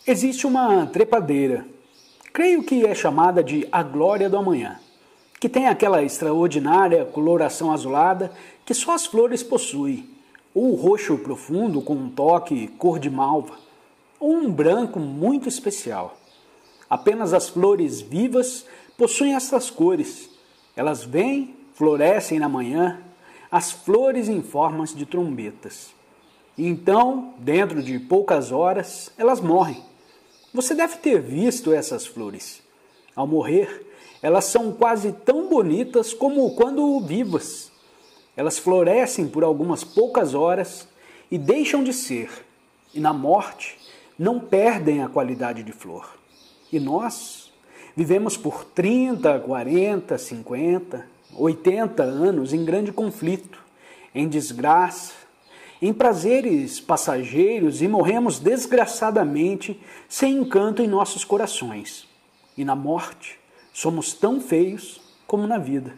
Existe uma trepadeira, creio que é chamada de a glória do amanhã, que tem aquela extraordinária coloração azulada que só as flores possuem, ou roxo profundo com um toque cor de malva, ou um branco muito especial. Apenas as flores vivas possuem essas cores. Elas vêm, florescem na manhã, as flores em formas de trombetas. E então, dentro de poucas horas, elas morrem. Você deve ter visto essas flores. Ao morrer, elas são quase tão bonitas como quando vivas. Elas florescem por algumas poucas horas e deixam de ser. E na morte, não perdem a qualidade de flor. E nós vivemos por 30, 40, 50, 80 anos em grande conflito, em desgraça, em prazeres passageiros e morremos desgraçadamente sem encanto em nossos corações. E na morte somos tão feios como na vida.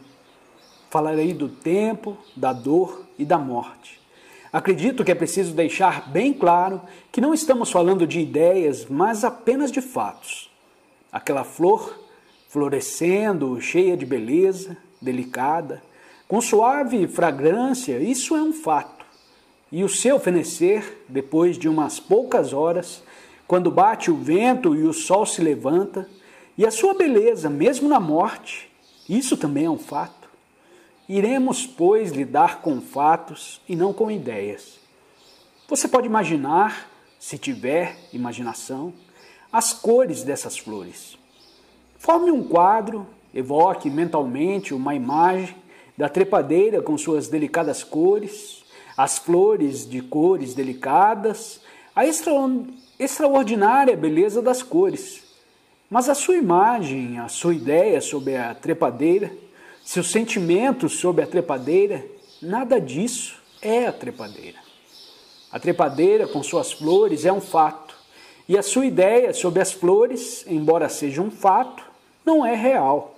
Falarei do tempo, da dor e da morte. Acredito que é preciso deixar bem claro que não estamos falando de ideias, mas apenas de fatos. Aquela flor florescendo, cheia de beleza, delicada, com suave fragrância, isso é um fato. E o seu fenecer, depois de umas poucas horas, quando bate o vento e o sol se levanta, e a sua beleza, mesmo na morte, isso também é um fato. Iremos, pois, lidar com fatos e não com ideias. Você pode imaginar, se tiver imaginação, as cores dessas flores. Forme um quadro, evoque mentalmente uma imagem da trepadeira com suas delicadas cores, as flores de cores delicadas, a extraordinária beleza das cores. Mas a sua imagem, a sua ideia sobre a trepadeira, seus sentimentos sobre a trepadeira, nada disso é a trepadeira. A trepadeira com suas flores é um fato, e a sua ideia sobre as flores, embora seja um fato, não é real.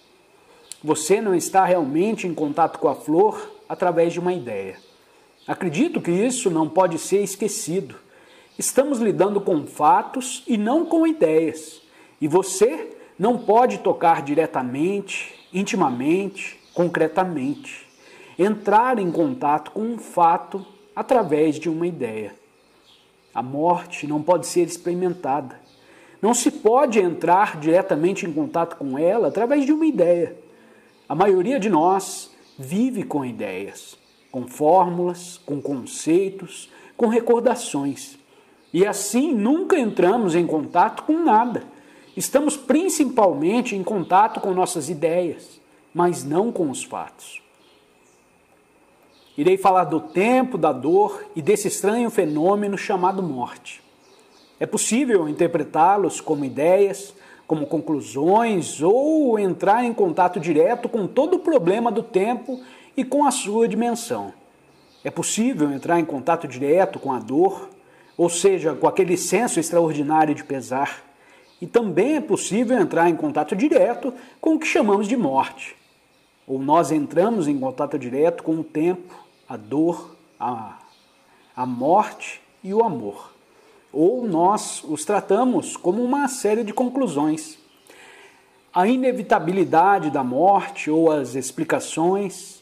Você não está realmente em contato com a flor através de uma ideia. Acredito que isso não pode ser esquecido. Estamos lidando com fatos e não com ideias. E você não pode tocar diretamente, intimamente, concretamente. Entrar em contato com um fato através de uma ideia. A morte não pode ser experimentada. Não se pode entrar diretamente em contato com ela através de uma ideia. A maioria de nós vive com ideias, com fórmulas, com conceitos, com recordações. E assim nunca entramos em contato com nada. Estamos principalmente em contato com nossas ideias, mas não com os fatos. Irei falar do tempo, da dor e desse estranho fenômeno chamado morte. É possível interpretá-los como ideias, como conclusões ou entrar em contato direto com todo o problema do tempo e com a sua dimensão. É possível entrar em contato direto com a dor, ou seja, com aquele senso extraordinário de pesar. E também é possível entrar em contato direto com o que chamamos de morte. Ou nós entramos em contato direto com o tempo, a dor, a morte e o amor. Ou nós os tratamos como uma série de conclusões. A inevitabilidade da morte ou as explicações,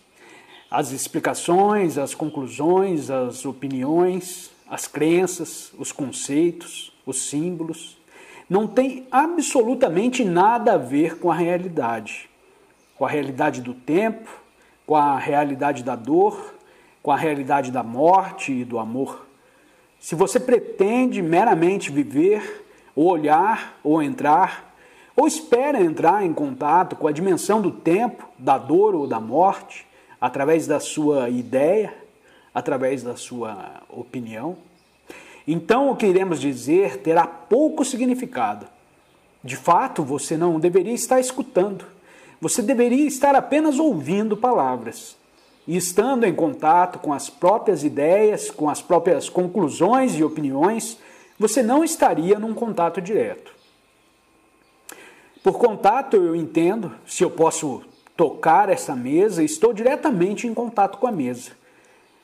as conclusões, as opiniões, as crenças, os conceitos, os símbolos, não tem absolutamente nada a ver com a realidade do tempo, com a realidade da dor, com a realidade da morte e do amor. Se você pretende meramente viver, ou olhar, ou entrar, ou espera entrar em contato com a dimensão do tempo, da dor ou da morte, através da sua ideia, através da sua opinião, então o que iremos dizer terá pouco significado. De fato, você não deveria estar escutando. Você deveria estar apenas ouvindo palavras. E estando em contato com as próprias ideias, com as próprias conclusões e opiniões, você não estaria num contato direto. Por contato, eu entendo, se eu posso tocar essa mesa, estou diretamente em contato com a mesa.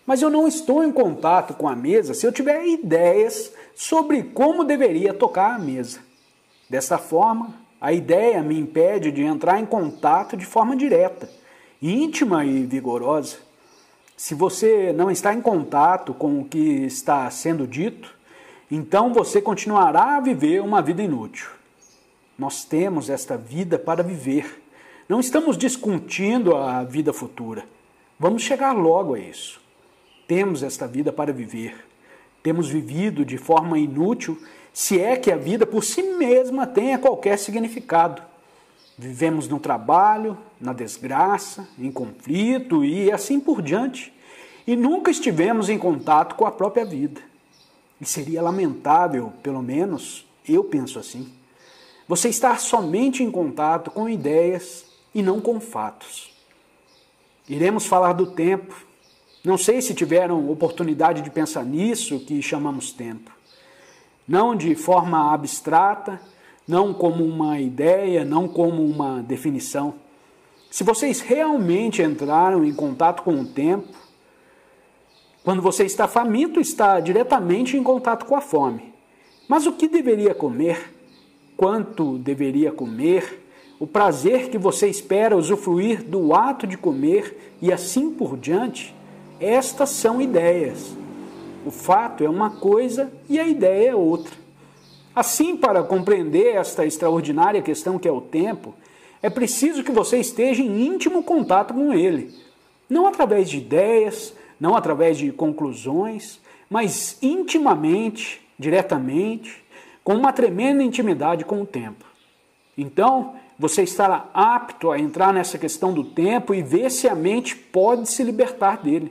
mas eu não estou em contato com a mesa se eu tiver ideias sobre como deveria tocar a mesa. Dessa forma, a ideia me impede de entrar em contato de forma direta, íntima e vigorosa. Se você não está em contato com o que está sendo dito, então você continuará a viver uma vida inútil. Nós temos esta vida para viver. Não estamos discutindo a vida futura. Vamos chegar logo a isso. Temos esta vida para viver. Temos vivido de forma inútil, se é que a vida por si mesma tenha qualquer significado. Vivemos no trabalho, na desgraça, em conflito e assim por diante. E nunca estivemos em contato com a própria vida. E seria lamentável, pelo menos eu penso assim, você estar somente em contato com ideias e não com fatos. Iremos falar do tempo. Não sei se tiveram oportunidade de pensar nisso que chamamos tempo. Não de forma abstrata, não como uma ideia, não como uma definição. Se vocês realmente entraram em contato com o tempo, quando você está faminto, está diretamente em contato com a fome. Mas o que deveria comer? Quanto deveria comer? O prazer que você espera usufruir do ato de comer e assim por diante? Estas são ideias. O fato é uma coisa e a ideia é outra. Assim, para compreender esta extraordinária questão que é o tempo, é preciso que você esteja em íntimo contato com ele. Não através de ideias, não através de conclusões, mas intimamente, diretamente, com uma tremenda intimidade com o tempo. Então, você estará apto a entrar nessa questão do tempo e ver se a mente pode se libertar dele.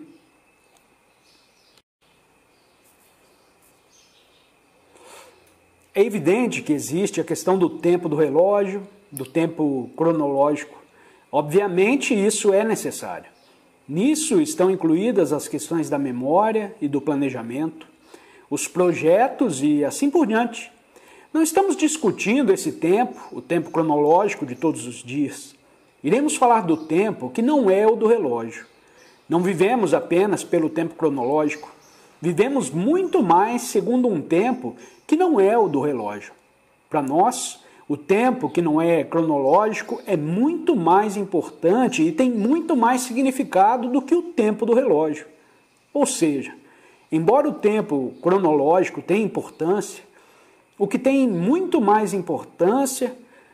É evidente que existe a questão do tempo do relógio, do tempo cronológico. Obviamente, isso é necessário. Nisso estão incluídas as questões da memória e do planejamento, os projetos e assim por diante. Não estamos discutindo esse tempo, o tempo cronológico de todos os dias. Iremos falar do tempo que não é o do relógio. Não vivemos apenas pelo tempo cronológico. Vivemos muito mais segundo um tempo que não é o do relógio. Para nós, o tempo que não é cronológico é muito mais importante e tem muito mais significado do que o tempo do relógio. Ou seja, embora o tempo cronológico tenha importância, o que tem muito mais importância,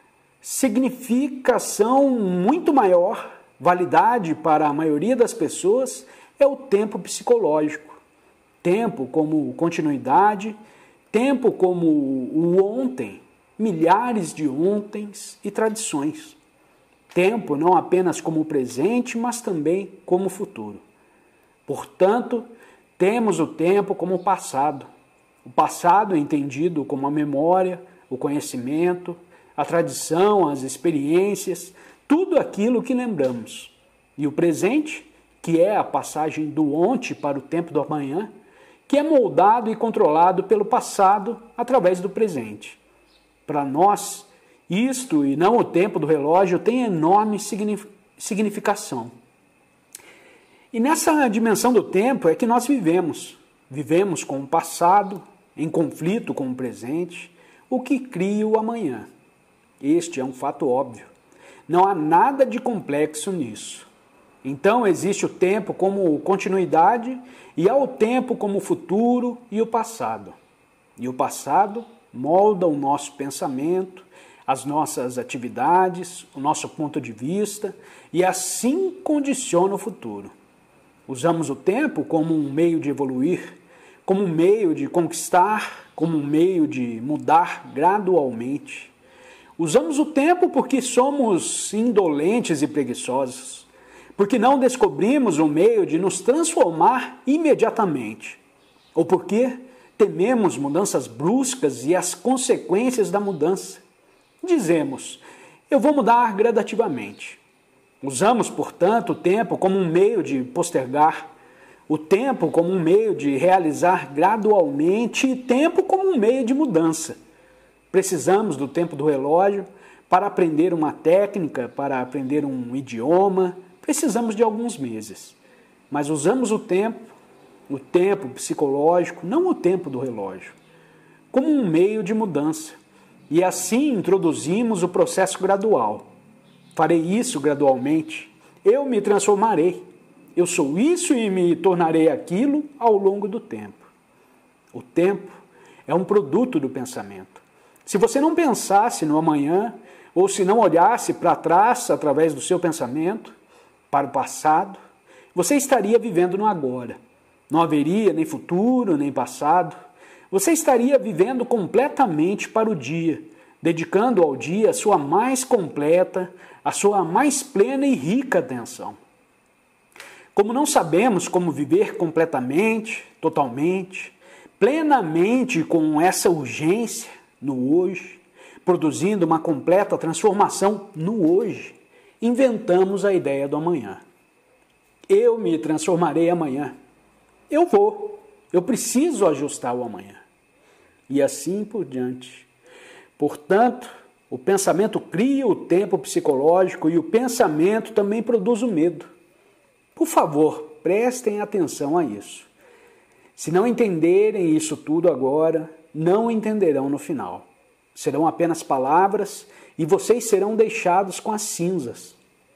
significação muito maior, validade para a maioria das pessoas, é o tempo psicológico. Tempo como continuidade, tempo como o ontem, milhares de ontens e tradições. Tempo não apenas como presente, mas também como futuro. Portanto, temos o tempo como passado. O passado é entendido como a memória, o conhecimento, a tradição, as experiências, tudo aquilo que lembramos. E o presente, que é a passagem do ontem para o tempo do amanhã, que é moldado e controlado pelo passado através do presente. Para nós, isto e não o tempo do relógio tem enorme significação. E nessa dimensão do tempo é que nós vivemos. Vivemos com o passado, em conflito com o presente, o que cria o amanhã. Este é um fato óbvio. Não há nada de complexo nisso. Então existe o tempo como continuidade e há o tempo como futuro e o passado. E o passado molda o nosso pensamento, as nossas atividades, o nosso ponto de vista e assim condiciona o futuro. Usamos o tempo como um meio de evoluir, como um meio de conquistar, como um meio de mudar gradualmente. Usamos o tempo porque somos indolentes e preguiçosos, porque não descobrimos um meio de nos transformar imediatamente, ou porque tememos mudanças bruscas e as consequências da mudança. Dizemos, eu vou mudar gradativamente. Usamos, portanto, o tempo como um meio de postergar, o tempo como um meio de realizar gradualmente e tempo como um meio de mudança. Precisamos do tempo do relógio para aprender uma técnica, para aprender um idioma. Precisamos de alguns meses. Mas usamos o tempo o tempo psicológico, não o tempo do relógio, como um meio de mudança. E assim introduzimos o processo gradual. Farei isso gradualmente. Eu me transformarei. Eu sou isso e me tornarei aquilo ao longo do tempo. O tempo é um produto do pensamento. Se você não pensasse no amanhã, ou se não olhasse para trás através do seu pensamento, para o passado, você estaria vivendo no agora. Não haveria nem futuro, nem passado. Você estaria vivendo completamente para o dia, dedicando ao dia a sua mais completa, a sua mais plena e rica atenção. Como não sabemos como viver completamente, totalmente, plenamente com essa urgência no hoje, produzindo uma completa transformação no hoje, inventamos a ideia do amanhã. Eu me transformarei amanhã. Eu preciso ajustar o amanhã. E assim por diante. Portanto, o pensamento cria o tempo psicológico e o pensamento também produz o medo. Por favor, prestem atenção a isso. Se não entenderem isso tudo agora, não entenderão no final. Serão apenas palavras e vocês serão deixados com as cinzas.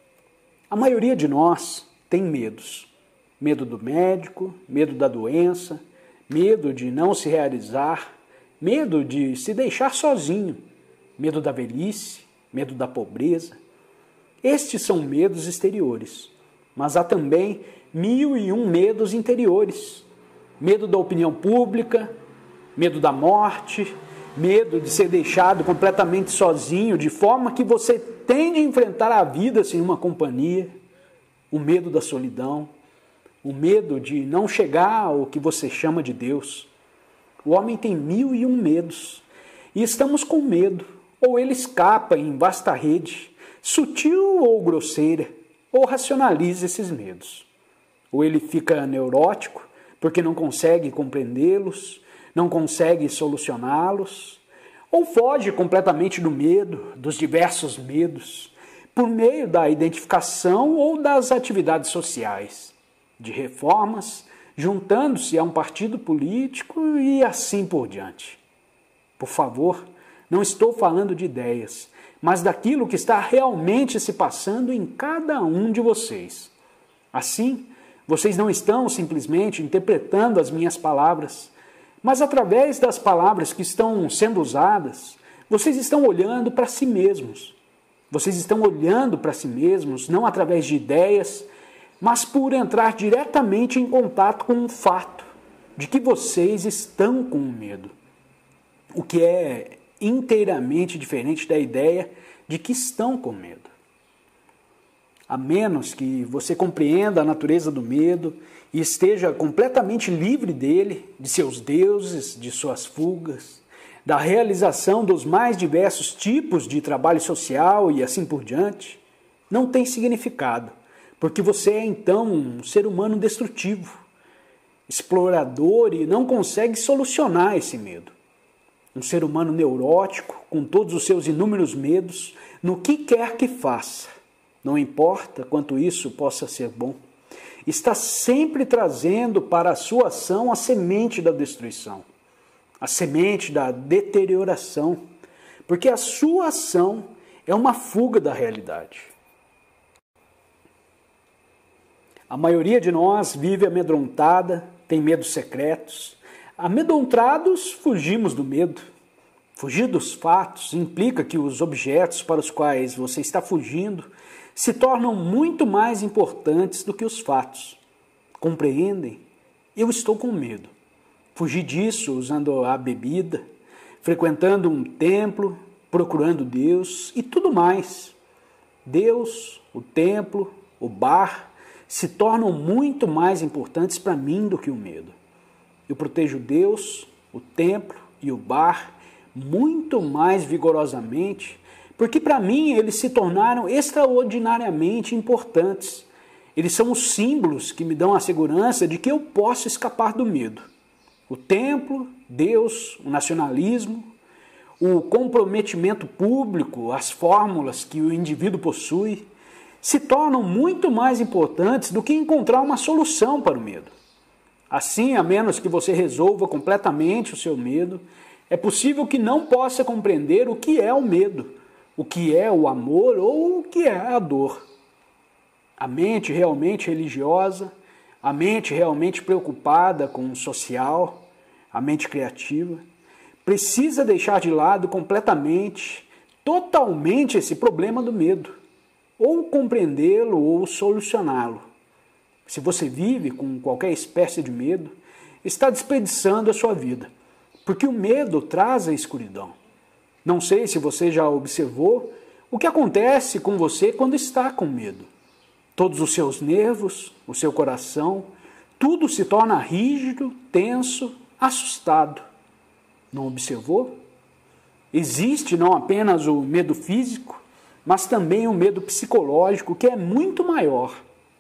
A maioria de nós tem medos. Medo do médico, medo da doença, medo de não se realizar, medo de se deixar sozinho, medo da velhice, medo da pobreza. Estes são medos exteriores, mas há também 1001 medos interiores. Medo da opinião pública, medo da morte, medo de ser deixado completamente sozinho, de forma que você tende a enfrentar a vida sem uma companhia, o medo da solidão, o medo de não chegar ao que você chama de Deus. O homem tem 1001 medos e estamos com medo, ou ele escapa em vasta rede, sutil ou grosseira, ou racionaliza esses medos. Ou ele fica neurótico porque não consegue compreendê-los, não consegue solucioná-los, ou foge completamente do medo, dos diversos medos, por meio da identificação ou das atividades sociais, de reformas, juntando-se a um partido político e assim por diante. Por favor, não estou falando de ideias, mas daquilo que está realmente se passando em cada um de vocês. Assim, vocês não estão simplesmente interpretando as minhas palavras, mas através das palavras que estão sendo usadas, vocês estão olhando para si mesmos. Vocês estão olhando para si mesmos, não através de ideias, mas por entrar diretamente em contato com o fato de que vocês estão com medo. O que é inteiramente diferente da ideia de que estão com medo. A menos que você compreenda a natureza do medo e esteja completamente livre dele, de seus deuses, de suas fugas, da realização dos mais diversos tipos de trabalho social e assim por diante, não tem significado, porque você é então um ser humano destrutivo, explorador e não consegue solucionar esse medo. Um ser humano neurótico, com todos os seus inúmeros medos, no que quer que faça. Não importa quanto isso possa ser bom, está sempre trazendo para a sua ação a semente da destruição, a semente da deterioração, porque a sua ação é uma fuga da realidade. A maioria de nós vive amedrontada, tem medos secretos. Amedrontados, fugimos do medo. Fugir dos fatos implica que os objetos para os quais você está fugindo se tornam muito mais importantes do que os fatos. Compreendem? Eu estou com medo. Fugi disso usando a bebida, frequentando um templo, procurando Deus e tudo mais. Deus, o templo, o bar se tornam muito mais importantes para mim do que o medo. Eu protejo Deus, o templo e o bar muito mais vigorosamente, porque para mim eles se tornaram extraordinariamente importantes. Eles são os símbolos que me dão a segurança de que eu posso escapar do medo. O templo, Deus, o nacionalismo, o comprometimento público, as fórmulas que o indivíduo possui, se tornam muito mais importantes do que encontrar uma solução para o medo. Assim, a menos que você resolva completamente o seu medo, é possível que não possa compreender o que é o medo, o que é o amor ou o que é a dor. A mente realmente religiosa, a mente realmente preocupada com o social, a mente criativa, precisa deixar de lado completamente, totalmente esse problema do medo, ou compreendê-lo ou solucioná-lo. Se você vive com qualquer espécie de medo, está desperdiçando a sua vida, porque o medo traz a escuridão. Não sei se você já observou o que acontece com você quando está com medo. Todos os seus nervos, o seu coração, tudo se torna rígido, tenso, assustado. Não observou? Existe não apenas o medo físico, mas também o medo psicológico, que é muito maior.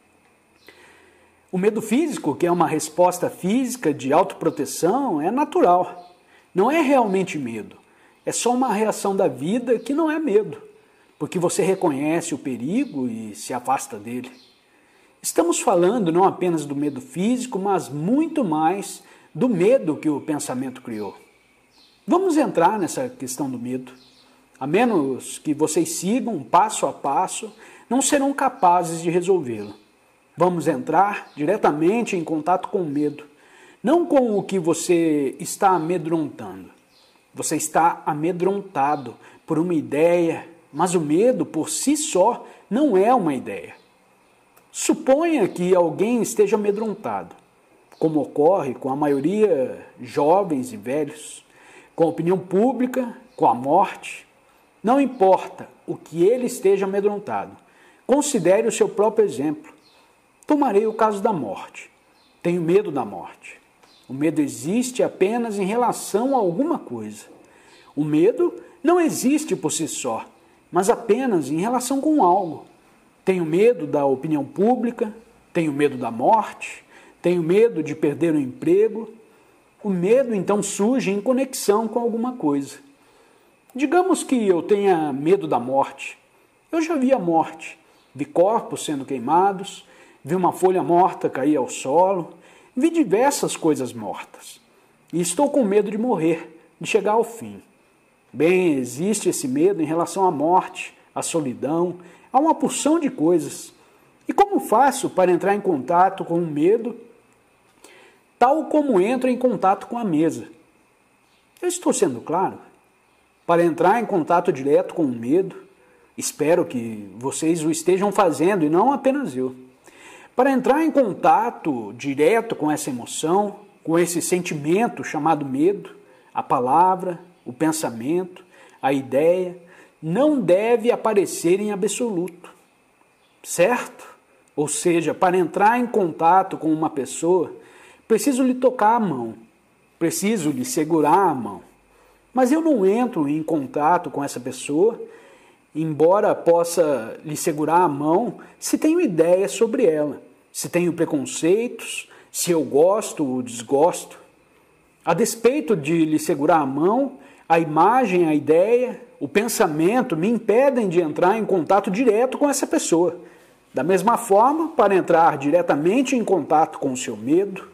O medo físico, que é uma resposta física de autoproteção, é natural. Não é realmente medo. É só uma reação da vida que não é medo, porque você reconhece o perigo e se afasta dele. Estamos falando não apenas do medo físico, mas muito mais do medo que o pensamento criou. Vamos entrar nessa questão do medo. A menos que vocês sigam passo a passo, não serão capazes de resolvê-lo. Vamos entrar diretamente em contato com o medo, não com o que você está amedrontando. Você está amedrontado por uma ideia, mas o medo por si só não é uma ideia. Suponha que alguém esteja amedrontado, como ocorre com a maioria jovens e velhos, com a opinião pública, com a morte. Não importa o que ele esteja amedrontado, considere o seu próprio exemplo. Tomarei o caso da morte. Tenho medo da morte. O medo existe apenas em relação a alguma coisa. O medo não existe por si só, mas apenas em relação com algo. Tenho medo da opinião pública, tenho medo da morte, tenho medo de perder o emprego. O medo então surge em conexão com alguma coisa. Digamos que eu tenha medo da morte. Eu já vi a morte, vi corpos sendo queimados, vi uma folha morta cair ao solo, vi diversas coisas mortas. E estou com medo de morrer, de chegar ao fim. Bem, existe esse medo em relação à morte, à solidão, a uma porção de coisas. E como faço para entrar em contato com o medo, tal como entro em contato com a mesa? Eu estou sendo claro? Para entrar em contato direto com o medo, espero que vocês o estejam fazendo e não apenas eu. Para entrar em contato direto com essa emoção, com esse sentimento chamado medo, a palavra, o pensamento, a ideia, não deve aparecer em absoluto, certo? Ou seja, para entrar em contato com uma pessoa, preciso lhe tocar a mão, preciso lhe segurar a mão. Mas eu não entro em contato com essa pessoa, embora possa lhe segurar a mão, se tenho ideias sobre ela, se tenho preconceitos, se eu gosto ou desgosto. A despeito de lhe segurar a mão, a imagem, a ideia, o pensamento me impedem de entrar em contato direto com essa pessoa. Da mesma forma, para entrar diretamente em contato com o seu medo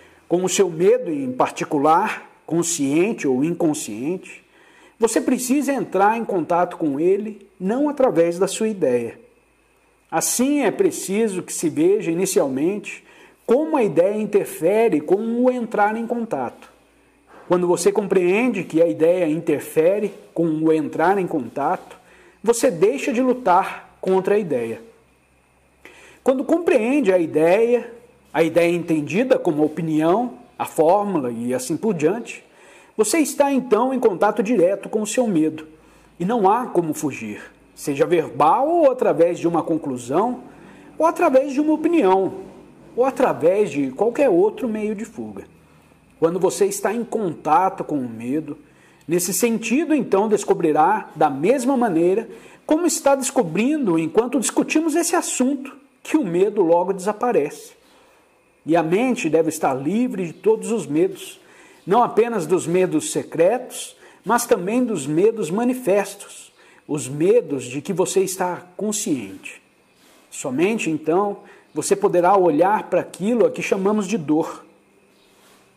em particular, consciente ou inconsciente, você precisa entrar em contato com ele não através da sua ideia. Assim, é preciso que se veja inicialmente como a ideia interfere com o entrar em contato. Quando você compreende que a ideia interfere com o entrar em contato, você deixa de lutar contra a ideia. Quando compreende a ideia entendida como opinião, a fórmula e assim por diante, você está então em contato direto com o seu medo. E não há como fugir, seja verbal ou através de uma conclusão, ou através de uma opinião, ou através de qualquer outro meio de fuga. Quando você está em contato com o medo, nesse sentido então descobrirá da mesma maneira como está descobrindo enquanto discutimos esse assunto, que o medo logo desaparece. E a mente deve estar livre de todos os medos, não apenas dos medos secretos, mas também dos medos manifestos, os medos de que você está consciente. Somente então você poderá olhar para aquilo a que chamamos de dor.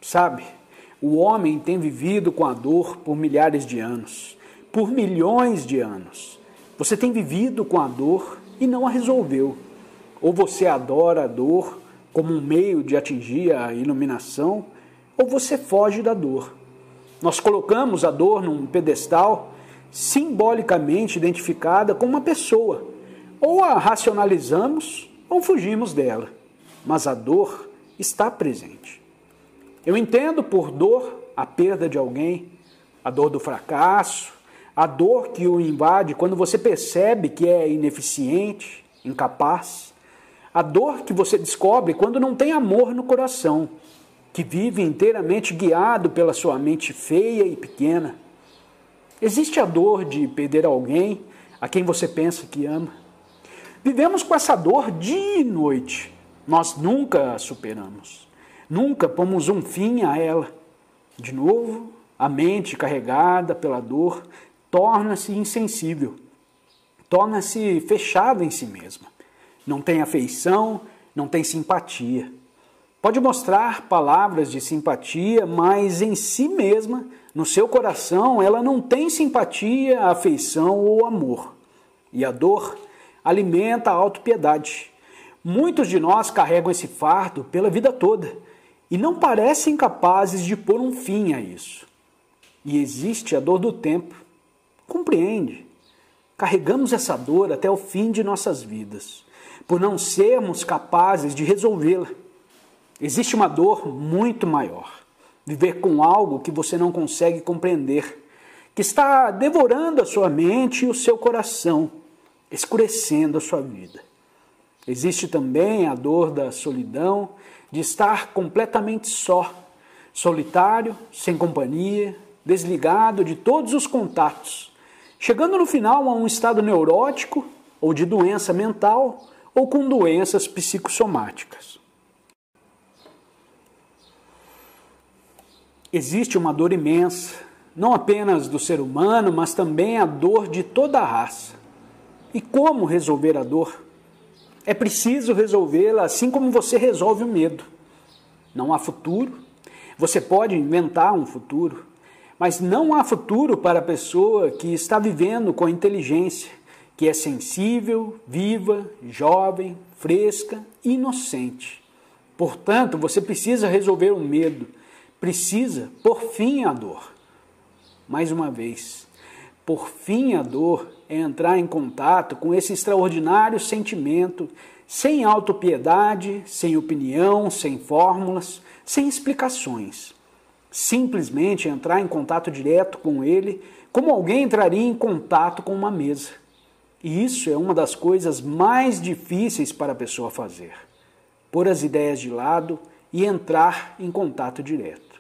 Sabe, o homem tem vivido com a dor por milhares de anos, por milhões de anos. Você tem vivido com a dor e não a resolveu. Ou você adora a dor como um meio de atingir a iluminação, ou você foge da dor. Nós colocamos a dor num pedestal simbolicamente identificada com uma pessoa. Ou a racionalizamos ou fugimos dela. Mas a dor está presente. Eu entendo por dor a perda de alguém, a dor do fracasso, a dor que o invade quando você percebe que é ineficiente, incapaz, a dor que você descobre quando não tem amor no coração, que vive inteiramente guiado pela sua mente feia e pequena. Existe a dor de perder alguém a quem você pensa que ama. Vivemos com essa dor dia e noite. Nós nunca a superamos. Nunca pomos um fim a ela. De novo, a mente carregada pela dor torna-se insensível. Torna-se fechada em si mesma. Não tem afeição, não tem simpatia. Pode mostrar palavras de simpatia, mas em si mesma, no seu coração, ela não tem simpatia, afeição ou amor. E a dor alimenta a autopiedade. Muitos de nós carregam esse fardo pela vida toda e não parecem capazes de pôr um fim a isso. E existe a dor do tempo. Compreende? Carregamos essa dor até o fim de nossas vidas, por não sermos capazes de resolvê-la. Existe uma dor muito maior. Viver com algo que você não consegue compreender, que está devorando a sua mente e o seu coração, escurecendo a sua vida. Existe também a dor da solidão, de estar completamente só, solitário, sem companhia, desligado de todos os contatos, chegando no final a um estado neurótico ou de doença mental ou com doenças psicossomáticas. Existe uma dor imensa, não apenas do ser humano, mas também a dor de toda a raça. E como resolver a dor? É preciso resolvê-la assim como você resolve o medo. Não há futuro. Você pode inventar um futuro, mas não há futuro para a pessoa que está vivendo com inteligência, que é sensível, viva, jovem, fresca e inocente. Portanto, você precisa resolver o medo. Precisa pôr fim à dor. Mais uma vez, pôr fim à dor é entrar em contato com esse extraordinário sentimento, sem autopiedade, sem opinião, sem fórmulas, sem explicações. Simplesmente entrar em contato direto com ele, como alguém entraria em contato com uma mesa. E isso é uma das coisas mais difíceis para a pessoa fazer. Pôr as ideias de lado e entrar em contato direto.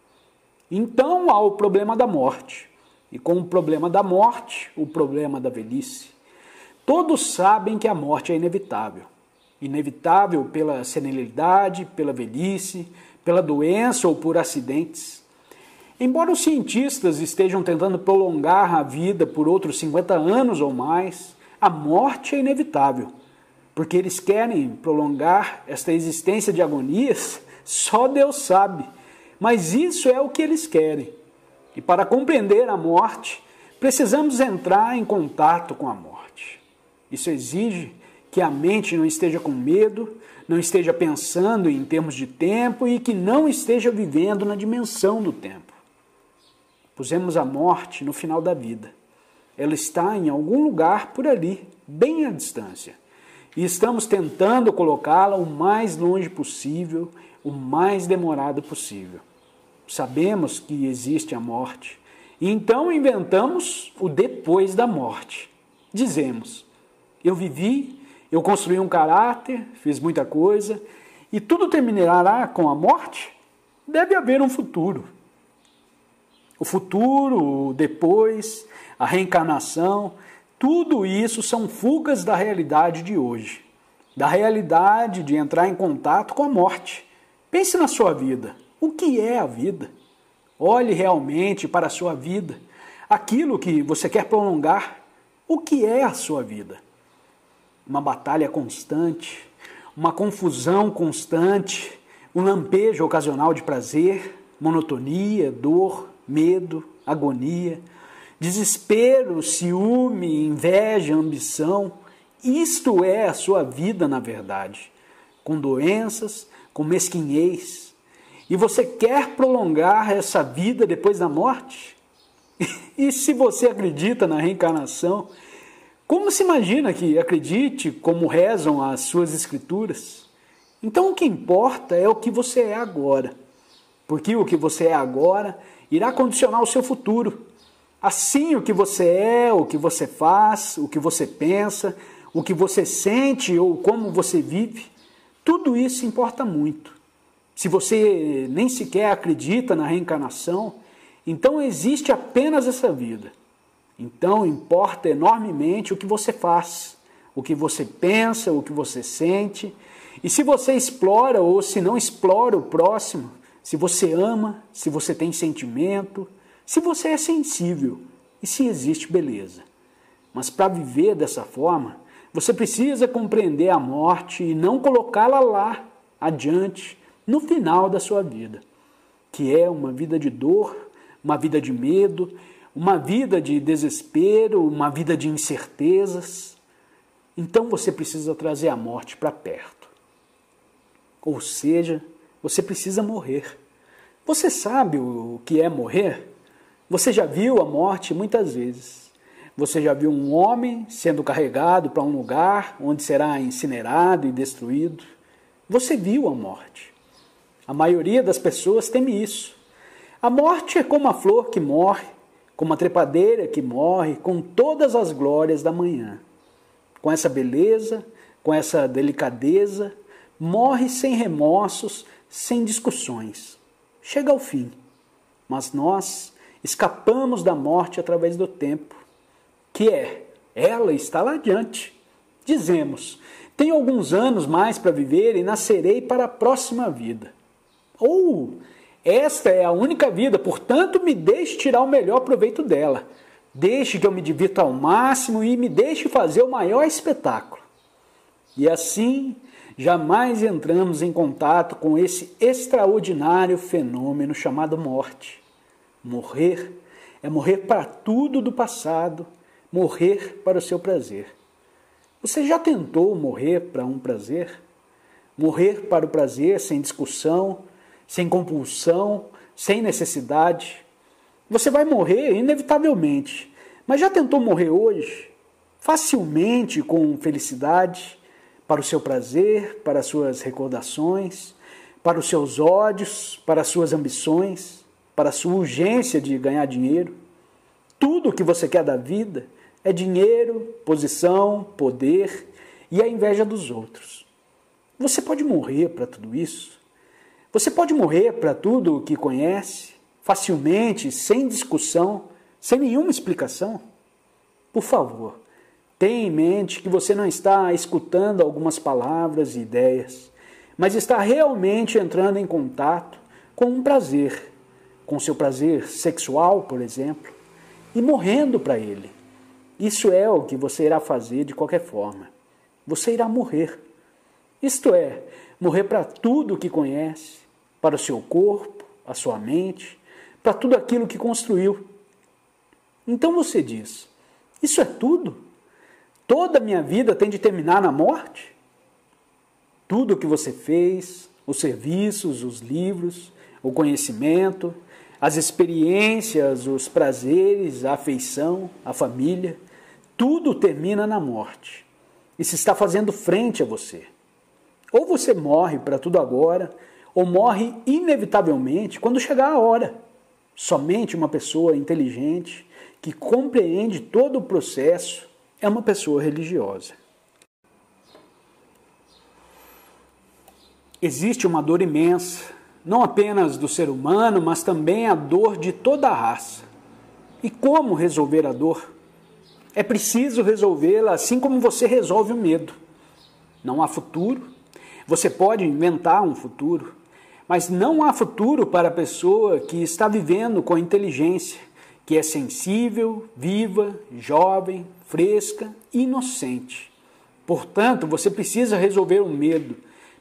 Então há o problema da morte. E com o problema da morte, o problema da velhice. Todos sabem que a morte é inevitável. Inevitável pela senilidade, pela velhice, pela doença ou por acidentes. Embora os cientistas estejam tentando prolongar a vida por outros 50 anos ou mais, a morte é inevitável. Porque eles querem prolongar esta existência de agonias, só Deus sabe. Mas isso é o que eles querem. E para compreender a morte, precisamos entrar em contato com a morte. Isso exige que a mente não esteja com medo, não esteja pensando em termos de tempo e que não esteja vivendo na dimensão do tempo. Pusemos a morte no final da vida. Ela está em algum lugar por ali, bem à distância. E estamos tentando colocá-la o mais longe possível, o mais demorado possível. Sabemos que existe a morte, e então inventamos o depois da morte. Dizemos, eu vivi, eu construí um caráter, fiz muita coisa, e tudo terminará com a morte? Deve haver um futuro. O futuro, o depois, a reencarnação, tudo isso são fugas da realidade de hoje, da realidade de entrar em contato com a morte. Pense na sua vida. O que é a vida? Olhe realmente para a sua vida. Aquilo que você quer prolongar. O que é a sua vida? Uma batalha constante, uma confusão constante, um lampejo ocasional de prazer, monotonia, dor, medo, agonia, desespero, ciúme, inveja, ambição. Isto é a sua vida, na verdade, com doenças, com mesquinhez. E você quer prolongar essa vida depois da morte? E se você acredita na reencarnação, como se imagina que acredite como rezam as suas escrituras? Então o que importa é o que você é agora, porque o que você é agora irá condicionar o seu futuro. Assim, o que você é, o que você faz, o que você pensa, o que você sente ou como você vive, tudo isso importa muito. Se você nem sequer acredita na reencarnação, então existe apenas essa vida. Então importa enormemente o que você faz, o que você pensa, o que você sente. E se você explora ou se não explora o próximo, se você ama, se você tem sentimento, se você é sensível e se existe beleza. Mas para viver dessa forma, você precisa compreender a morte e não colocá-la lá, adiante, no final da sua vida, que é uma vida de dor, uma vida de medo, uma vida de desespero, uma vida de incertezas. Então você precisa trazer a morte para perto. Ou seja, você precisa morrer. Você sabe o que é morrer? Você já viu a morte muitas vezes. Você já viu um homem sendo carregado para um lugar onde será incinerado e destruído. Você viu a morte. A maioria das pessoas teme isso. A morte é como a flor que morre, como a trepadeira que morre, com todas as glórias da manhã. Com essa beleza, com essa delicadeza, morre sem remorsos, sem discussões. Chega ao fim. Mas nós escapamos da morte através do tempo, que ela está lá adiante. Dizemos, tenho alguns anos mais para viver e nascerei para a próxima vida. Ou, esta é a única vida, portanto me deixe tirar o melhor proveito dela. Deixe que eu me divirta ao máximo e me deixe fazer o maior espetáculo. E assim, jamais entramos em contato com esse extraordinário fenômeno chamado morte. Morrer é morrer para tudo do passado, morrer para o seu prazer. Você já tentou morrer para um prazer? Morrer para o prazer sem discussão, sem compulsão, sem necessidade? Você vai morrer inevitavelmente, mas já tentou morrer hoje? Facilmente, com felicidade, para o seu prazer, para as suas recordações, para os seus ódios, para as suas ambições, para a sua urgência de ganhar dinheiro? Tudo o que você quer da vida é dinheiro, posição, poder e a inveja dos outros. Você pode morrer para tudo isso? Você pode morrer para tudo o que conhece, facilmente, sem discussão, sem nenhuma explicação? Por favor, tenha em mente que você não está escutando algumas palavras e ideias, mas está realmente entrando em contato com um prazer, com seu prazer sexual, por exemplo, e morrendo para ele. Isso é o que você irá fazer de qualquer forma. Você irá morrer. Isto é, morrer para tudo o que conhece, para o seu corpo, a sua mente, para tudo aquilo que construiu. Então você diz, isso é tudo? Toda a minha vida tem de terminar na morte? Tudo o que você fez, os serviços, os livros, o conhecimento, as experiências, os prazeres, a afeição, a família, tudo termina na morte e se está fazendo frente a você. Ou você morre para tudo agora, ou morre inevitavelmente quando chegar a hora. Somente uma pessoa inteligente, que compreende todo o processo, é uma pessoa religiosa. Existe uma dor imensa, não apenas do ser humano, mas também a dor de toda a raça. E como resolver a dor? É preciso resolvê-la assim como você resolve o medo. Não há futuro. Você pode inventar um futuro, mas não há futuro para a pessoa que está vivendo com inteligência, que é sensível, viva, jovem, fresca e inocente. Portanto, você precisa resolver o medo,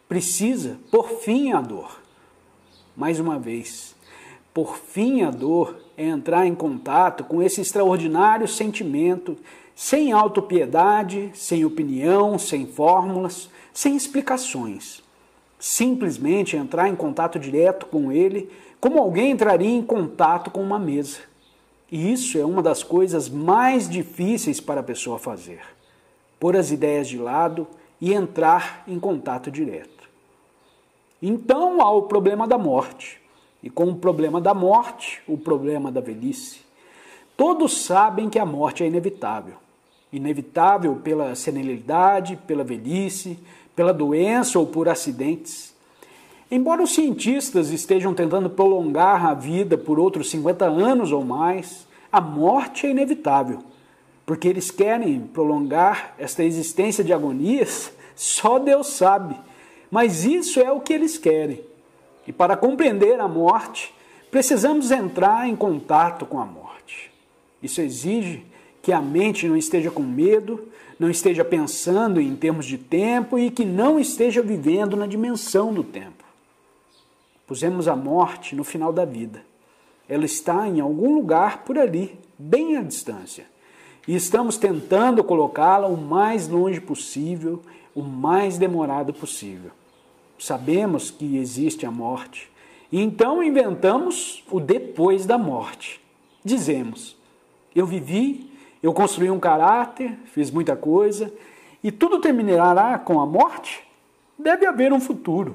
precisa pôr fim à dor. Mais uma vez, pôr fim à dor é entrar em contato com esse extraordinário sentimento, sem autopiedade, sem opinião, sem fórmulas, sem explicações. Simplesmente entrar em contato direto com ele, como alguém entraria em contato com uma mesa. E isso é uma das coisas mais difíceis para a pessoa fazer. Pôr as ideias de lado e entrar em contato direto. Então há o problema da morte. E com o problema da morte, o problema da velhice. Todos sabem que a morte é inevitável. Inevitável pela senilidade, pela velhice, pela doença ou por acidentes. Embora os cientistas estejam tentando prolongar a vida por outros 50 anos ou mais, a morte é inevitável, porque eles querem prolongar esta existência de agonias, só Deus sabe, mas isso é o que eles querem. E para compreender a morte, precisamos entrar em contato com a morte. Isso exige que a mente não esteja com medo, não esteja pensando em termos de tempo e que não esteja vivendo na dimensão do tempo. Pusemos a morte no final da vida. Ela está em algum lugar por ali, bem à distância. E estamos tentando colocá-la o mais longe possível, o mais demorado possível. Sabemos que existe a morte. E então inventamos o depois da morte. Dizemos, eu vivi, eu construí um caráter, fiz muita coisa, e tudo terminará com a morte? Deve haver um futuro.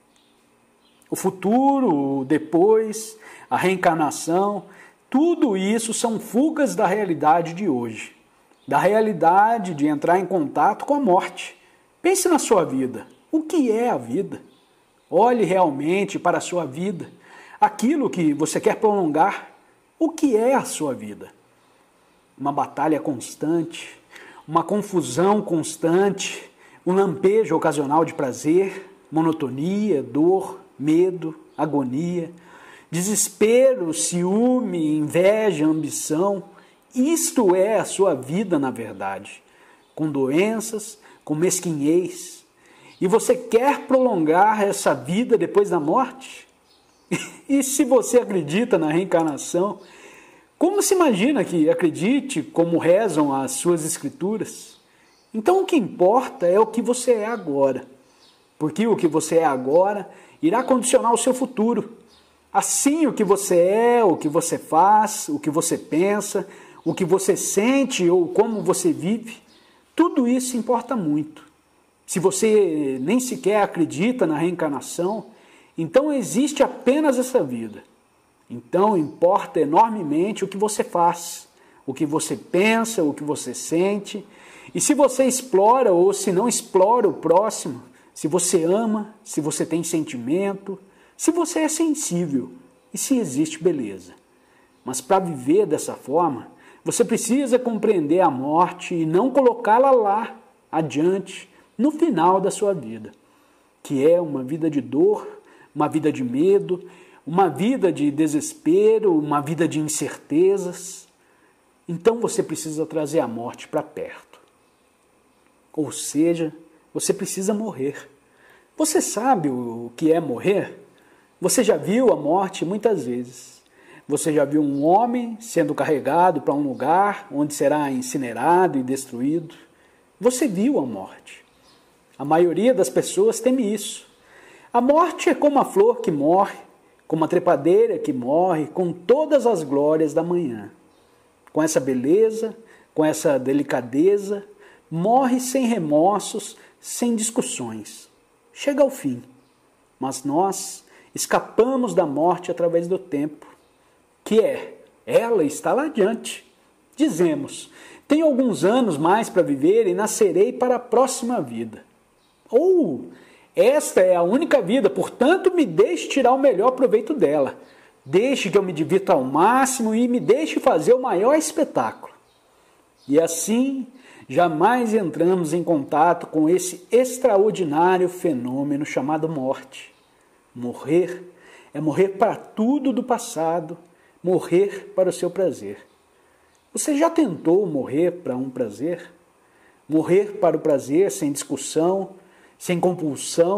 O futuro, o depois, a reencarnação, tudo isso são fugas da realidade de hoje. Da realidade de entrar em contato com a morte. Pense na sua vida. O que é a vida? Olhe realmente para a sua vida. Aquilo que você quer prolongar. O que é a sua vida? Uma batalha constante, uma confusão constante, um lampejo ocasional de prazer, monotonia, dor, medo, agonia, desespero, ciúme, inveja, ambição. Isto é a sua vida, na verdade, com doenças, com mesquinhez. E você quer prolongar essa vida depois da morte? E se você acredita na reencarnação, como se imagina que acredite como rezam as suas escrituras? Então o que importa é o que você é agora, porque o que você é agora irá condicionar o seu futuro. Assim, o que você é, o que você faz, o que você pensa, o que você sente ou como você vive, tudo isso importa muito. Se você nem sequer acredita na reencarnação, então existe apenas essa vida. Então importa enormemente o que você faz, o que você pensa, o que você sente. E se você explora ou se não explora o próximo, se você ama, se você tem sentimento, se você é sensível e se existe beleza. Mas para viver dessa forma, você precisa compreender a morte e não colocá-la lá, adiante, no final da sua vida, que é uma vida de dor, uma vida de medo, uma vida de desespero, uma vida de incertezas. Então você precisa trazer a morte para perto. Ou seja, você precisa morrer. Você sabe o que é morrer? Você já viu a morte muitas vezes. Você já viu um homem sendo carregado para um lugar onde será incinerado e destruído. Você viu a morte. A maioria das pessoas teme isso. A morte é como a flor que morre, como a trepadeira que morre, com todas as glórias da manhã. Com essa beleza, com essa delicadeza, morre sem remorsos, sem discussões. Chega ao fim. Mas nós escapamos da morte através do tempo, que ela está lá adiante. Dizemos, tenho alguns anos mais para viver e nascerei para a próxima vida. Ou, esta é a única vida, portanto me deixe tirar o melhor proveito dela. Deixe que eu me divirta ao máximo e me deixe fazer o maior espetáculo. E assim, jamais entramos em contato com esse extraordinário fenômeno chamado morte. Morrer é morrer para tudo do passado, morrer para o seu prazer. Você já tentou morrer para um prazer? Morrer para o prazer sem discussão, sem compulsão,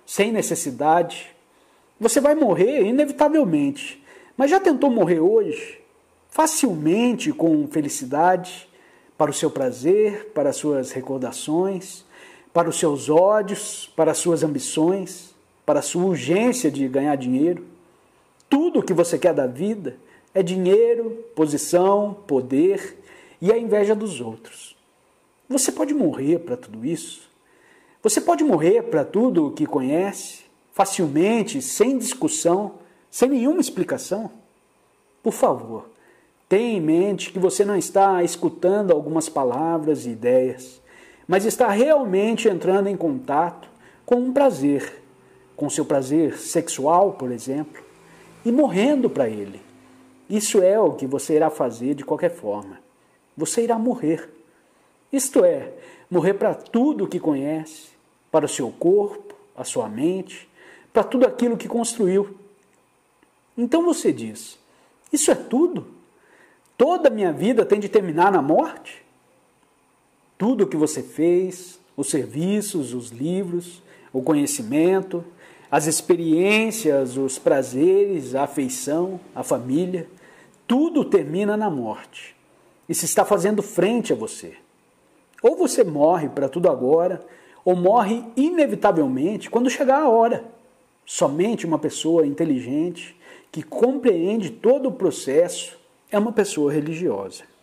sem necessidade. Você vai morrer inevitavelmente, mas já tentou morrer hoje? Facilmente, com felicidade, para o seu prazer, para as suas recordações, para os seus ódios, para as suas ambições, para a sua urgência de ganhar dinheiro. Tudo o que você quer da vida é dinheiro, posição, poder e a inveja dos outros. Você pode morrer para tudo isso? Você pode morrer para tudo o que conhece, facilmente, sem discussão, sem nenhuma explicação? Por favor, tenha em mente que você não está escutando algumas palavras e ideias, mas está realmente entrando em contato com um prazer, com seu prazer sexual, por exemplo, e morrendo para ele. Isso é o que você irá fazer de qualquer forma. Você irá morrer. Isto é, morrer para tudo o que conhece, para o seu corpo, a sua mente, para tudo aquilo que construiu. Então você diz, isso é tudo? Toda a minha vida tem de terminar na morte? Tudo o que você fez, os serviços, os livros, o conhecimento, as experiências, os prazeres, a afeição, a família, tudo termina na morte e se está fazendo frente a você. Ou você morre para tudo agora, ou morre inevitavelmente quando chegar a hora. Somente uma pessoa inteligente, que compreende todo o processo, é uma pessoa religiosa.